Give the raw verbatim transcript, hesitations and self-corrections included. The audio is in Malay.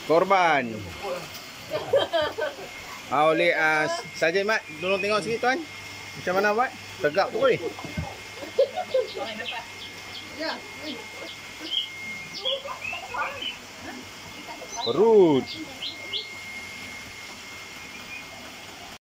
korban. Ah, oleh uh, Sarjan Mat, tolong tengok sikit tuan. Macam mana buat? Tegak tu boleh. Perut.